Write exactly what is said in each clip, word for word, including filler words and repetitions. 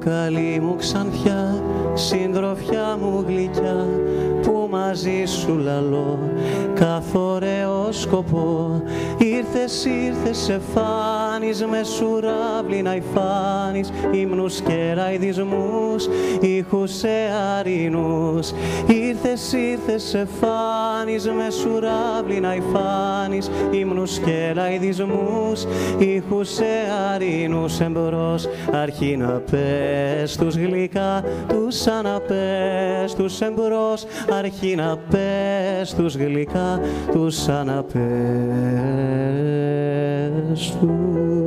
Καλή μου ξανθιά, συντροφιά μου γλυκιά, που μαζί σου λαλώ καθ' ωραίο σκοπό. Ήρθες, ήρθες, σε φάνεις, με σουράβλη να υφάνεις, ύμνους και ραϊδισμούς, ήχους αιαρινούς. Ήρθες, ήρθες, σε φάνεις, με σουράβλη να υφάνεις, ύμνους και ραϊδισμούς, ήχους αιαρινούς. Εμπρός αρχή να πες τους γλυκά, τους αναπες, εμπρός αρχή να πες τους γλυκά, τους αναπες τους.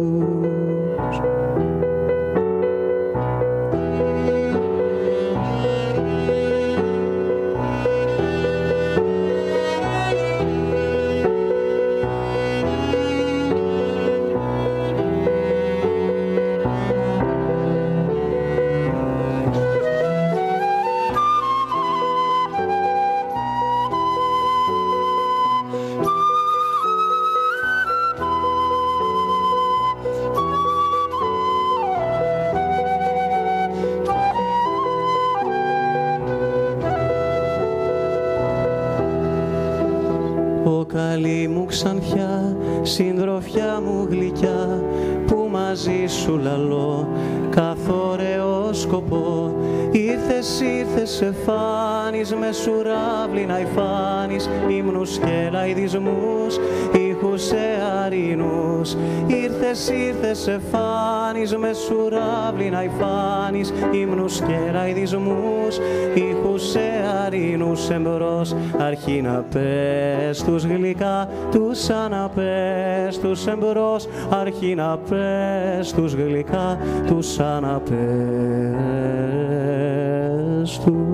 Καλή μου ξανθιά, συντροφιά μου γλυκιά, που μαζί σου λαλώ καθ' ωραίο σκοπό. Ήρθες, ήρθες, σε φάνεις, με σουράβλη να υφάνεις, ύμνους και λαϊδισμούς, ήχους αιαρινούς. Ήρθες, ήρθες, σε φάνεις, με σουράβλη να υφάνεις, ύμνους και λαϊδισμούς, ήχους αιαρινούς. Εμπρός αρχή να πες τους γλυκά, τους αναπες τους. Εμπρός αρχή να πες τους γλυκά, τους αναπες τους.